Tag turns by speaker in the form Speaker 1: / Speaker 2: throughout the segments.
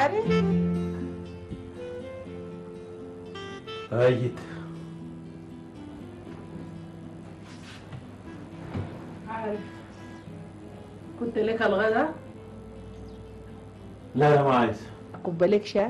Speaker 1: عارف؟
Speaker 2: جيت.
Speaker 1: عارف كنت لك الغدا؟
Speaker 2: لا لا ما عايز.
Speaker 1: أكب لك شاي؟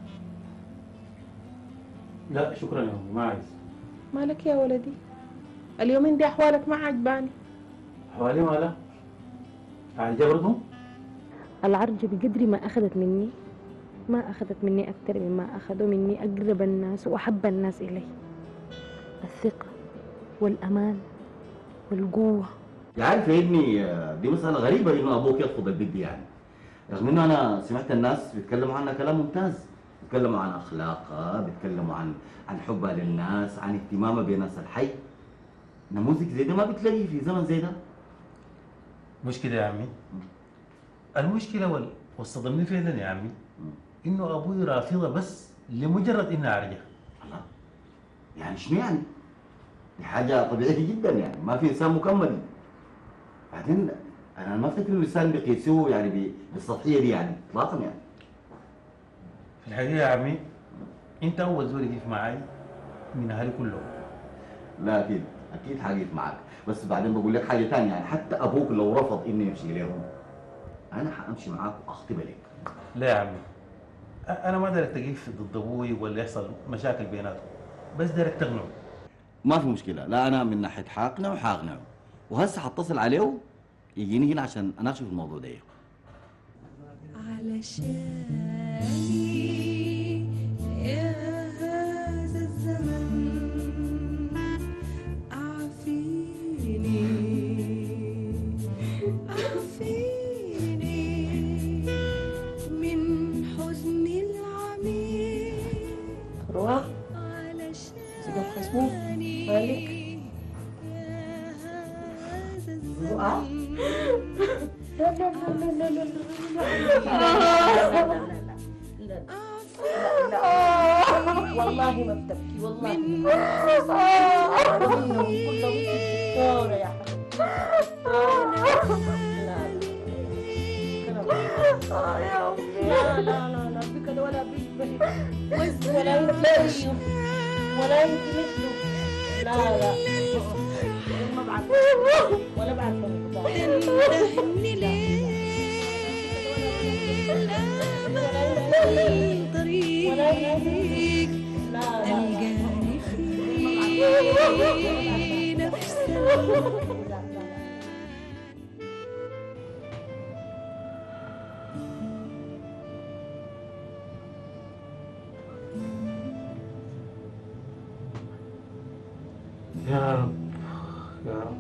Speaker 2: لا شكرا يا أمي ما عايز.
Speaker 1: مالك يا ولدي؟ اليومين دي أحوالك ما عجباني.
Speaker 2: حوالي مالا؟ عالجة برضو؟
Speaker 3: العرج بقدر ما أخذت مني ما أخذت مني أكثر مما أخذوا مني أقرب الناس وأحب الناس إلي. الثقة والأمان والقوة.
Speaker 4: عارف يا ابني، دي مسألة غريبة إنه أبوك يرفض البنت دي يعني. رغم إنه أنا سمعت الناس بيتكلموا عنها كلام ممتاز، بيتكلموا عن أخلاقها، بيتكلموا عن حبها للناس، عن اهتمامها بناس الحي. نموذج زي ده ما بتلاقيه في زمن زي ده.
Speaker 2: مش كده يا عمي؟ المشكلة والصدمني فعلا يا عمي إنه أبوي رافضة بس لمجرد إنها عرجة.
Speaker 4: الله، يعني شنو يعني؟ دي حاجة طبيعية جدا يعني، ما في إنسان مكمل. بعدين أنا ما أفتكر الإنسان بيقيسوه يعني بالسطحية دي يعني إطلاقا يعني.
Speaker 2: في الحقيقة يا عمي أنت أول زول يقف معاي من أهلي كلهم.
Speaker 4: لا أكيد أكيد حقيقة معك، بس بعدين بقول لك حاجة تانية يعني، حتى أبوك لو رفض إنه يمشي لهم أنا حأمشي معاك وأخطبها لك.
Speaker 2: لا يا عمي أنا ما دارك تقف ضد أبوي ولا يحصل مشاكل بيناتهم، بس دارك تقنعه.
Speaker 4: ما في مشكلة، لا أنا من ناحية حاقنعه حاقنعه، وهسه حتصل عليه يجيني هنا عشان أناقشه في الموضوع ده.
Speaker 5: علشاني يا هذا الزمن أعفيني أعفيني من حزن العميق.
Speaker 1: روح سيقف خصمه مالك؟ روح لا لا لا لا لا لا لا والله ما بتبكي والله كلهم دكتورة يا حبيبتي. لا لا لا لا بكده ولا بيشبه ولا يمثله ولا يمثله. لا لا ما بعرف ولا بعرف
Speaker 5: تندهني ليه طريق تلقاني في نفس
Speaker 2: يا رب يا رب.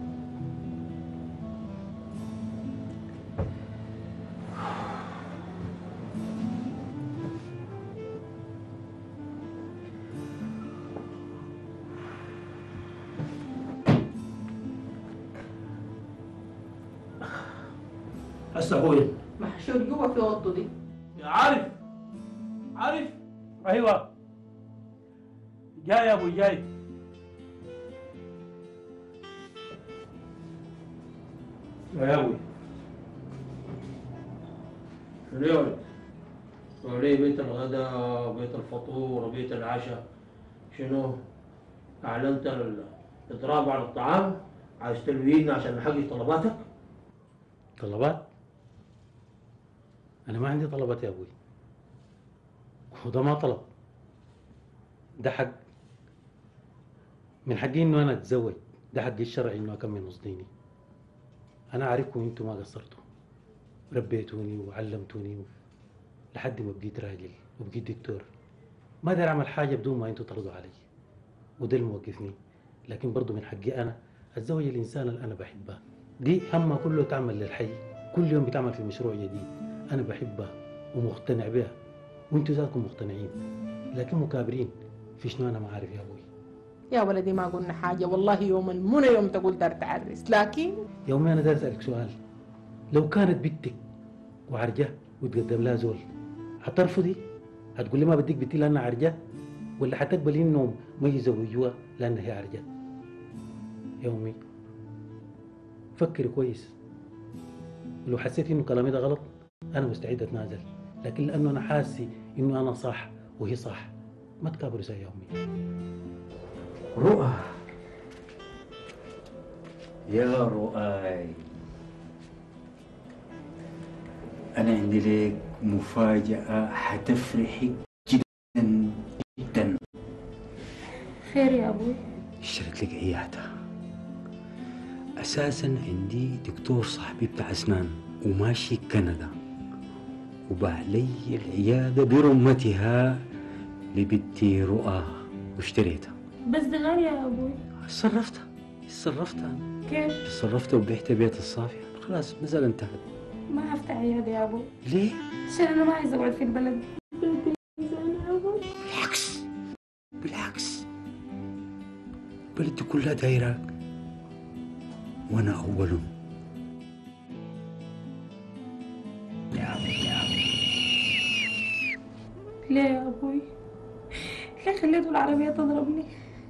Speaker 2: هسه ابوي
Speaker 1: محشور جوا في اوضته دي.
Speaker 2: يا عارف عارف. ايوه جاي يا ابوي جاي. يا ابوي شنو يا ولد؟ وري بيت الغداء وبيت الفطور وبيت العشاء. شنو؟ اعلنت الاضراب على الطعام؟ عايز تلوينا عشان نحقق طلباتك؟ طلبات؟ أنا ما عندي طلبات يا أبوي، وده ما طلب، ده حق. من حقي إنه أنا أتزوج، ده حقي الشرعي إنه أكمل نص ديني. أنا عارفكم أنتم ما قصرتوا، ربيتوني وعلمتوني لحد ما بقيت راجل وبقيت دكتور. ما أقدر أعمل حاجة بدون ما أنتم ترضوا علي، وده اللي موقفني. لكن برضه من حقي أنا أتزوج الإنسان اللي أنا بحبها. دي همها كله تعمل للحي، كل يوم بتعمل في مشروع جديد أنا بحبها ومقتنع بها، وأنتوا ذاتكم مقتنعين، لكن مكابرين في شنو. أنا ما عارف يا أبوي.
Speaker 1: يا ولدي ما قلنا حاجة والله، يوم المنى يوم تقول دار تعرس، لكن
Speaker 2: يومي أنا داير أسألك سؤال، لو كانت بنتك وعرجة وتقدم لها زول هترفضي؟ هتقول لي ما بديك بنتي لأنها عرجة، ولا حتقبلي إنهم ما يزوجوها لأنها هي عرجة؟ يا أمي فكري كويس، ولو حسيت إنه كلامي ده غلط أنا مستعد أتنازل، لكن لانه انا حاسي انه انا صح وهي صح ما تكابروا زي امي.
Speaker 6: رؤى يا رؤى، أنا عندي لك مفاجأة حتفرحك جدا جدا.
Speaker 3: خير يا أبوي؟
Speaker 6: اشتريت لك عيادة. أساسا عندي دكتور صاحبي بتاع أسنان وماشي كندا، وباع لي العيادة برمتها لبنتي رؤى واشتريتها.
Speaker 3: بس دي غالية يا أبوي.
Speaker 6: صرفتها
Speaker 3: كيف؟
Speaker 6: صرفتها وبعت بيت الصافية، خلاص مسألة انتهت.
Speaker 3: ما هفتح عيادة يا أبوي
Speaker 6: ليه؟
Speaker 3: عشان أنا ما عايزة أقعد في البلد.
Speaker 6: بالعكس بلدي كلها دايرة وأنا أول.
Speaker 3: ليه يا أبوي؟ ليه خليتوا العربية تضربني؟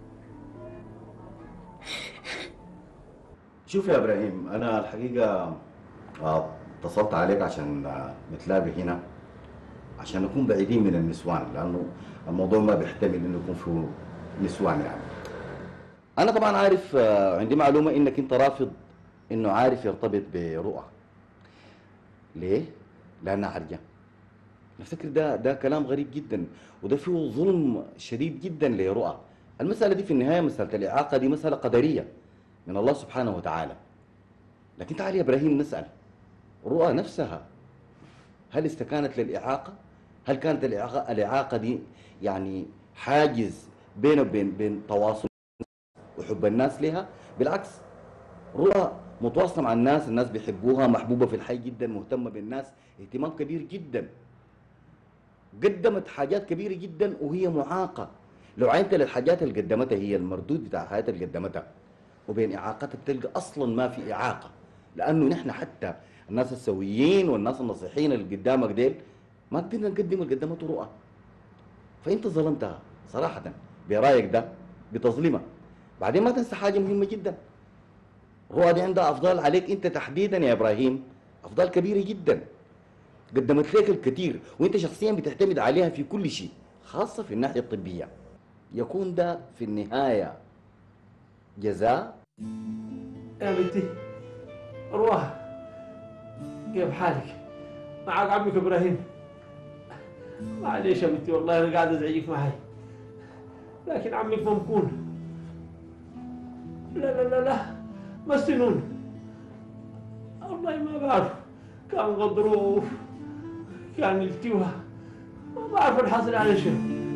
Speaker 4: شوف يا ابراهيم، انا الحقيقه اتصلت عليك عشان نتلاقى هنا عشان نكون بعيدين من النسوان، لانه الموضوع ما بيحتمل انه يكون فيه نسوان يعني. انا طبعا عارف، عندي معلومه انك انت رافض انه عارف يرتبط برؤى. ليه؟ لانها عرجه. نفتكر ده كلام غريب جدا، وده فيه ظلم شديد جدا لرؤى. المساله دي في النهايه مساله الاعاقه، دي مساله قدريه من الله سبحانه وتعالى. لكن تعال يا ابراهيم نسال رؤى نفسها، هل استكانت للاعاقه؟ هل كانت الاعاقه دي يعني حاجز بينه وبين تواصل وحب الناس لها؟ بالعكس، رؤى متواصله مع الناس بيحبوها، محبوبه في الحي جدا، مهتمه بالناس اهتمام كبير جدا، قدمت حاجات كبيره جدا وهي معاقه. لو عينت للحاجات اللي قدمتها هي المردود بتاع الحاجات اللي قدمتها وبين اعاقتها بتلقى اصلا ما في اعاقه، لانه نحن حتى الناس السويين والناس النصيحين اللي قدامك ديل ما قدرنا نقدم اللي قدمته رؤى. فانت ظلمتها صراحه برايك ده، بتظلمها. بعدين ما تنسى حاجه مهمه جدا، رؤى دي عندها افضال عليك انت تحديدا يا ابراهيم، افضال كبيره جدا، قدمت لك الكثير وانت شخصيا بتعتمد عليها في كل شيء، خاصه في الناحيه الطبيه. يكون ده في النهايه جزاء.
Speaker 7: يا بنتي روح، كيف حالك؟ معك عمك ابراهيم. معليش يا بنتي والله انا قاعد ازعجك معي، لكن عمك ممكون. لا لا لا لا مسنون، والله ما بعرف، كان غضروف، كان التوى، ما بعرف الحصل على شيء.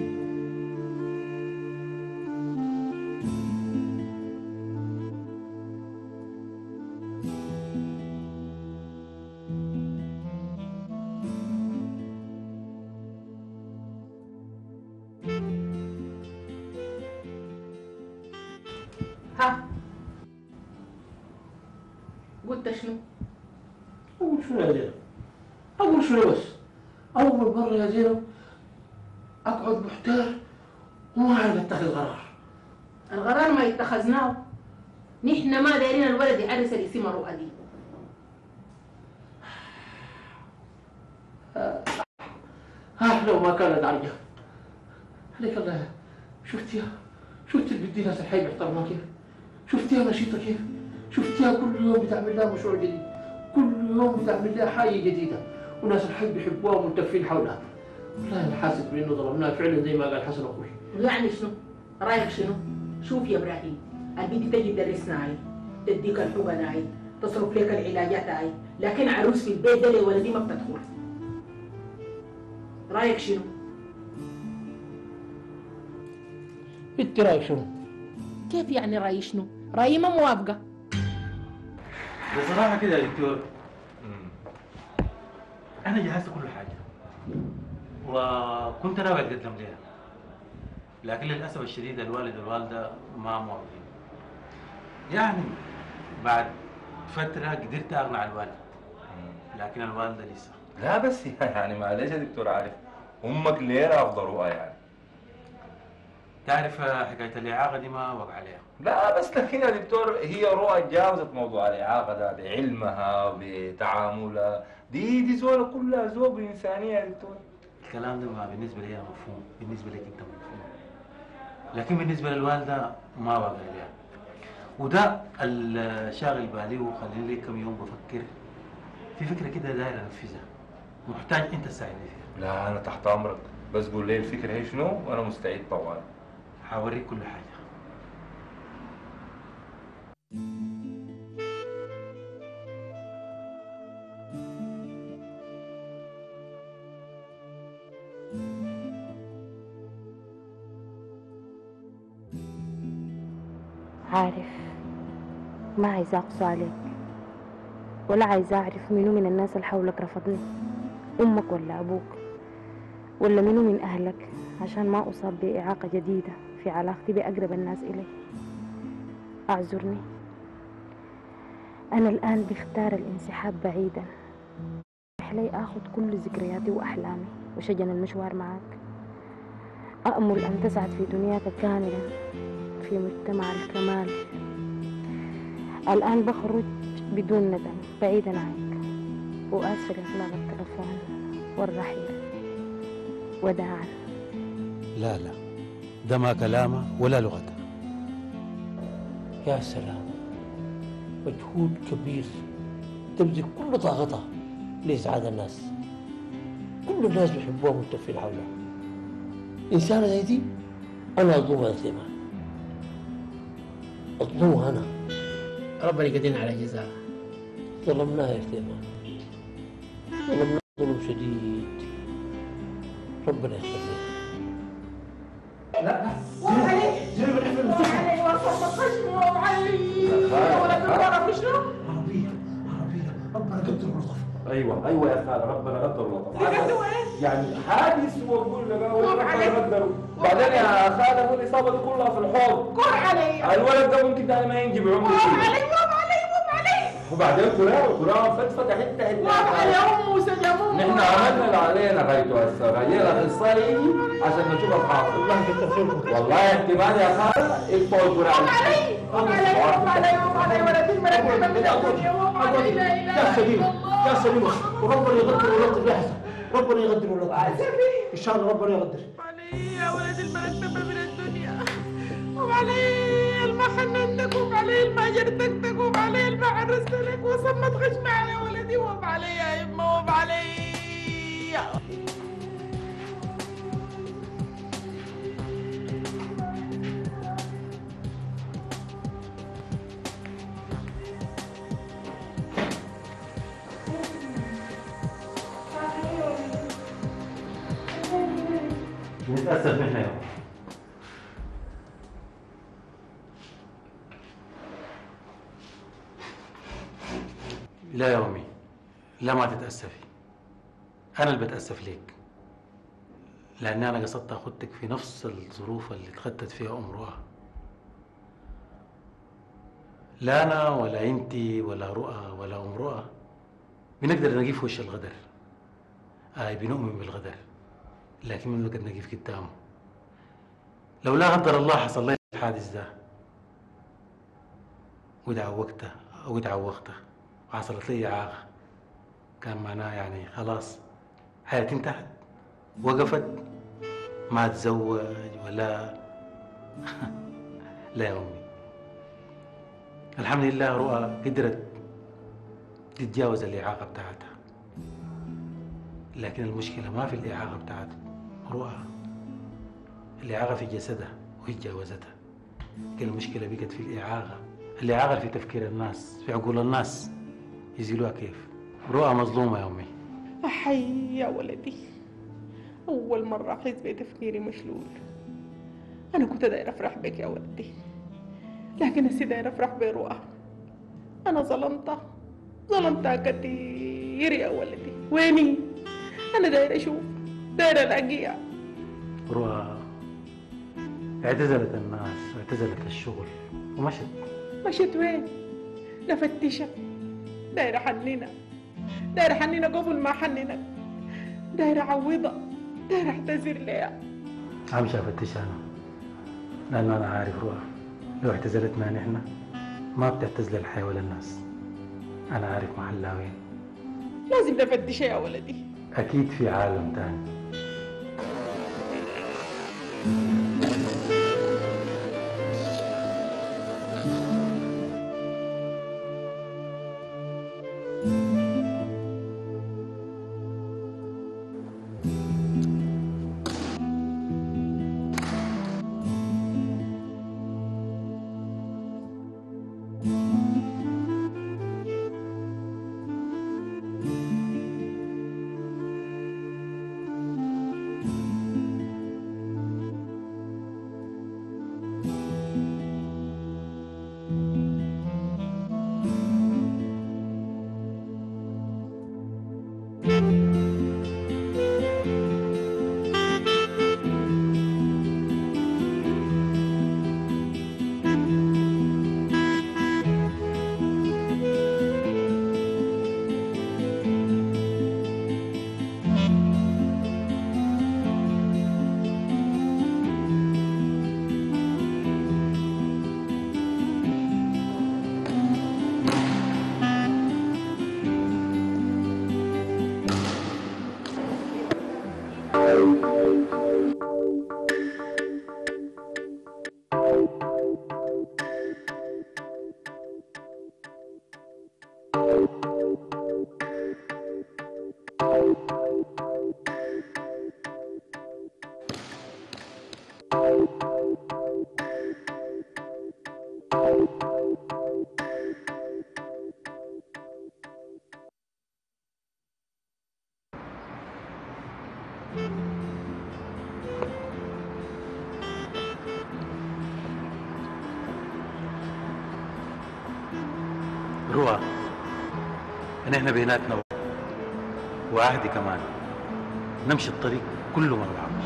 Speaker 1: ها قلت شنو؟
Speaker 7: أقول شنو يا زينب؟ أقول شنو بس؟ أول مرة يا زينب أقعد محتار وما أعرف أتخذ قرار.
Speaker 1: القرار ما اتخذناه، نحن ما دايرين الولد يعرس الاسم رؤى دي.
Speaker 7: لو ما كانت عرجة عليك الله. شفتي البنت ناس الحي بيحترموها كيف؟ شفتيها نشيطة كيف؟ شفتيها كل يوم بتعمل لها مشروع جديد، كل يوم بتعمل لها حاجة جديدة، وناس الحي بيحبوها وملتفين حولها. والله انا حاسس بانه ظلمناها فعلا زي ما قال حسن اخوي.
Speaker 1: يعني شنو؟ رايك شنو؟ شوف يا ابراهيم، البنت تجي تدرسنا هاي، تديك الحقن هاي، تصرف لك العلاجات هاي، لكن عروس في البيت ده لولدي ما بتدخل. رايك شنو؟
Speaker 7: انت رايك شنو؟
Speaker 1: كيف يعني رايي شنو؟ رايي ما موافقة.
Speaker 2: بصراحة كده يا دكتور، أنا جهزت كل حاجة وكنت ناوي أتقدم لها، لكن للأسف الشديد الوالد والوالدة ما موافقين. يعني بعد فترة قدرت أقنع الوالد، لكن الوالدة لسه.
Speaker 8: لا بس يعني معلش يا دكتور عارف، امك ليه رافضه رؤى يعني؟
Speaker 2: تعرف حكايه الاعاقه دي ما وقع عليها.
Speaker 8: لا بس لكن يا دكتور هي رؤى تجاوزت موضوع الإعاقة ده بعلمها بتعاملها، دي زولة كلها ذوق بإنسانية يا دكتور.
Speaker 2: الكلام ده ما بالنسبه لي مفهوم، بالنسبه لك انت مفهوم، لكن بالنسبه للوالده ما وقع عليها، وده الشاغل بالي وخليني لي كم يوم بفكر في فكره كده دايره انفذها، محتاج انت تساعدني فيها.
Speaker 8: لا أنا تحت أمرك، بس قول لي الفكرة هي شنو وأنا مستعد طوال.
Speaker 2: حوريك كل حاجه.
Speaker 3: عارف، ما عايزة أقسو عليك ولا عايزة أعرف منو من الناس اللي حولك رفضني، أمك ولا أبوك ولا منو من أهلك، عشان ما أصاب بإعاقة جديدة في علاقتي بأقرب الناس إلي. أعذرني، أنا الآن بختار الانسحاب بعيدا، لي أخذ كل ذكرياتي وأحلامي وشجن المشوار معك. أأمل أن تسعد في دنياك كاملا في مجتمع الكمال. الآن بخرج بدون ندم بعيدا عنك، وآسف لإغلاق التلفون والرحيل. وداعا.
Speaker 2: لا ده ما كلامه ولا لغته.
Speaker 7: يا سلام، مجهود كبير تبذل كل طاقتها لإسعاد الناس، كل الناس بيحبوها ومتفقين حولها. إنسانة زي دي أنا أظلمها يا سليمان، أظلمها أنا.
Speaker 9: ربنا يقدرنا على جزاها.
Speaker 7: ظلمناها يا سليمان، ظلمناها ظلم شديد، ربنا يخليها.
Speaker 1: لا وعلي وصمتشني وعلي ولا تتعرف شنو؟
Speaker 7: عربية ربنا قدر اللطف.
Speaker 8: ايوه يا خالد، ربنا قدر اللطف.
Speaker 1: بجد
Speaker 8: يعني حادث وبقول لك
Speaker 1: عليك.
Speaker 8: ربنا قدره. بعدين يا خالد هو الاصابه دي كلها في الحوض.
Speaker 1: قر علي
Speaker 8: الولد ده ممكن ده ما ينجي بعمره
Speaker 1: وام
Speaker 8: كله.
Speaker 1: علي
Speaker 8: وبعدين كلام فتفت حته
Speaker 1: وام علي ام وسجمون.
Speaker 8: نحن عملنا اللي علينا غايته هسه، غايين الاخصائي يجي عشان نشوف الحاصل.
Speaker 7: الله يكتر خيركم.
Speaker 8: والله احتمال يا خالد يقطعوا القران.
Speaker 1: وام علي ولد المركبه من الدنيا وام علي. لا اله الا الله
Speaker 7: يا سليمة، وربنا يقدر ويلطف يا حسن، ربنا يقدر ويلطف ان شاء الله، ربنا يقدر.
Speaker 1: علي يا ولد المركبه من الدنيا، وعلي الما حننتك، وعلي الما جرتك، وعلي الما عرست لك وصمت غشمة على ولدي، وعلي يا يما وعلي.
Speaker 2: نتأسف نحن يوم. لا يا أمي، لا ما تتأسفي، أنا اللي بتأسف ليك، لأني أنا قصدت أخدتك في نفس الظروف اللي اتخدت فيها رؤى. لا أنا ولا أنتي ولا رؤى ولا رؤى بنقدر نقف وش الغدر، بنؤمن بالغدر، لكن ما بنقدر نقف قدامه. لو لا قدر الله حصل لي الحادث ده ودعوقته أو اتعوقته وحصلت لي إعاقة، كان معناه يعني خلاص حياتي انتهت، وقفت، ما أتزوج ولا لا يا أمي، الحمد لله رؤى قدرت تتجاوز الإعاقة بتاعتها، لكن المشكلة ما في الإعاقة بتاعت رؤى، الإعاقة في جسدها وهي تجاوزتها، لكن المشكلة بقت في الإعاقة في تفكير الناس، في عقول الناس يزيلوها كيف. رؤى مظلومة يا أمي.
Speaker 1: أحي يا ولدي، أول مرة أحس بتفكيري مشلول. أنا كنت دايرة أفرح بك يا ولدي، لكن هسي دايرة أفرح برؤى. أنا ظلمتها كتير يا ولدي. ويني؟ أنا دايرة أشوف، دايرة ألاقيها.
Speaker 2: رؤى اعتزلت الناس واعتزلت الشغل ومشت.
Speaker 1: مشت وين؟ لفتشها، دايرة حنينة قبل ما حنينك، دايرة عوضها، دايرة اعتذر ليها.
Speaker 2: أمشي أفتش أنا، لأنه أنا عارف روح لو اعتزلتنا نحن ما بتعتزل الحياة ولا الناس. أنا عارف محلها وين.
Speaker 1: لازم نفتشها يا ولدي.
Speaker 2: أكيد في عالم تاني. روى نحن بيناتنا وعهدي كمان نمشي الطريق كله مع بعض.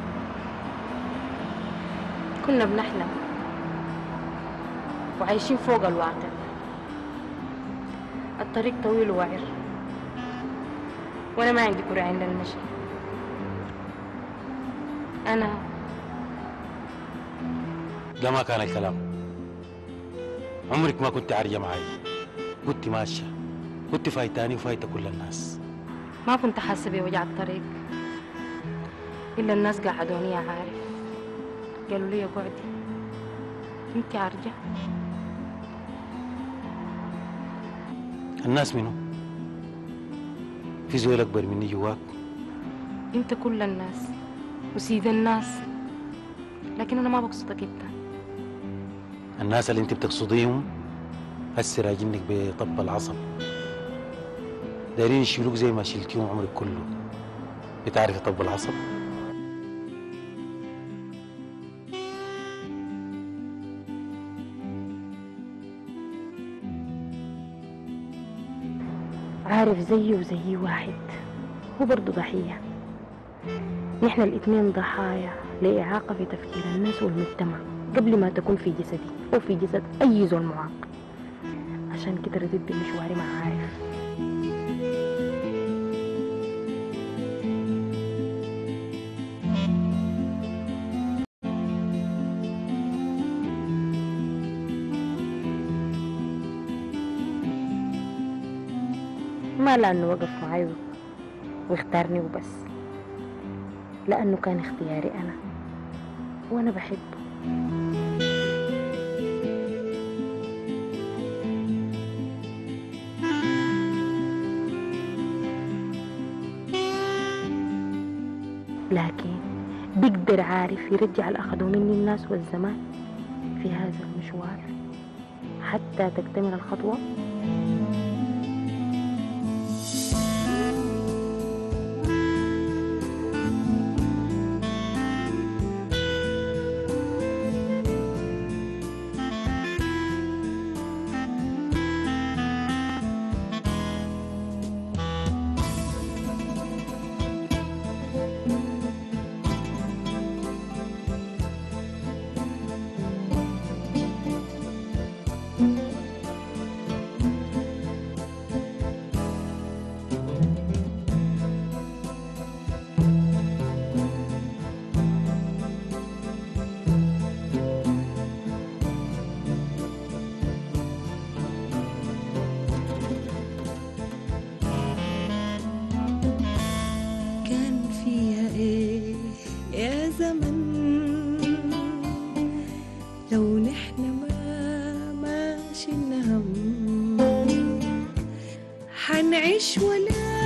Speaker 3: كنا بنحلم وعايشين فوق الواقع. الطريق طويل ووعر وانا ما عندي كرة للمشي. انا
Speaker 2: ده ما كان الكلام. عمرك ما كنت عارية معي، كنت ماشية، كنت فايتاني وفايتة كل الناس.
Speaker 3: ما كنت حاسة بوجع الطريق إلا الناس قعدوني يا عارف، قالوا لي قعدي انت عارجة.
Speaker 2: الناس منو؟ في زول أكبر مني جواك؟
Speaker 3: انت كل الناس وسيد الناس، لكن أنا ما بقصدك انت.
Speaker 2: الناس اللي انت بتقصديهم هسه راجنك بطب العصب، دايرين يشيلوك زي ما شلتيهم عمرك كله. بتعرفي طب العصب؟
Speaker 3: عارف زيي وزيي واحد، هو برضه ضحية. نحن الاتنين ضحايا لإعاقة في تفكير الناس والمجتمع قبل ما تكون في جسدي أو في جسد أي زول معاق. عشان كده رديت بمشواري مع عارف. ما لأنه وقف معي واختارني وبس، لأنه كان اختياري أنا وأنا بحبه. لكن بيقدر عارف يرجع الأخذوا مني الناس والزمان في هذا المشوار حتى تكتمل الخطوة.
Speaker 5: احنا ما شلنا هم، حنعيش ولا